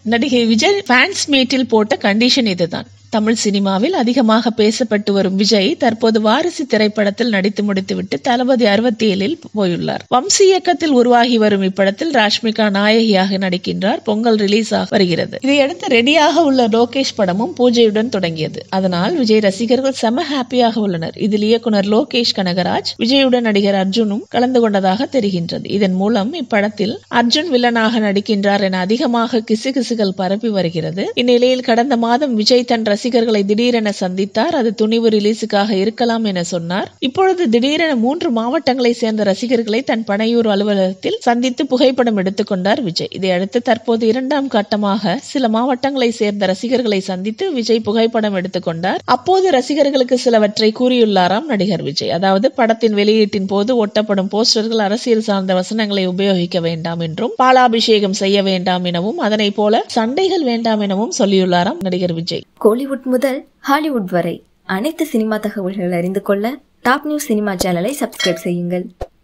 நடிகை விஜய் ஃபேன்ஸ் மீட்டில் போட்ட கண்டிஷன் இதுதான். தமிழ் சினிமாவில் அதிகமாக பேசப்பட்டு வரும் விஜய் தற்போது வாரிசு திரைப்படத்தில் நடித்து முடித்துவிட்டு தளபதி 67 போயுள்ளார். வம்சி இயக்கத்தில் உருவாகி வரும் இப்படத்தில் ராஷ்மிகா நாயகியாக நடிக்கின்றார். பொங்கல் ரிலீஸ் ஆக வருகிறது. இதையடுத்து ரெடியாக உள்ள லோகேஷ் படமும் பூஜையுடன் தொடங்கியது. அதனால் விஜய் ரசிகர்கள் செம ஹாப்பியாக உள்ளனர். இதில் இயக்குனர் லோகேஷ் கனகராஜ் விஜயுடன் நடிகர் அர்ஜுனும் கலந்து கொண்டதாக தெரிகின்றது. இதன் மூலம் இப்படத்தில் அர்ஜுன் வில்லனாக நடிக்கின்றார் என அதிகமாக கிசுகிசுகள் பரப்பி வருகிறது. இந்நிலையில் கடந்த மாதம் விஜய் தன் ரசிகர்களை திடீரென சந்தித்தார். அது துணிவு ரிலீஸுக்காக இருக்கலாம் என சொன்னார். இப்பொழுது திடீரென 3 மாவட்டங்களை சேர்ந்த ரசிகர்களை தன் பனையூர் அலுவலகத்தில் சந்தித்து புகைப்படம் எடுத்துக்கொண்டார் விஜய். இதையடுத்து தற்போது 2ஆம் கட்டமாக சில மாவட்டங்களை சேர்ந்த ரசிகர்களை சந்தித்து விஜய் புகைப்படம் எடுத்துக்கொண்டார். அப்போது ரசிகர்களுக்கு சிலவற்றை கூறியுள்ளாராம் நடிகர் விஜய். அதாவது படத்தின் வெளியீட்டின் போது ஒட்டப்படும் போஸ்டர்கள் அரசியல் சார்ந்த வசனங்களை உபயோகிக்க வேண்டாம் என்றும், பாலாபிஷேகம் செய்ய வேண்டாம் எனவும், அதனை போல சண்டைகள் வேண்டாம் எனவும் சொல்லியுள்ளாராம் நடிகர் விஜய். கோலிவுட் முதல் ஹாலிவுட் வரை அனைத்து சினிமா தகவல்கள் அறிந்து கொள்ள டாப் நியூஸ் சினிமா சேனலை சப்ஸ்கிரைப் செய்யுங்கள்.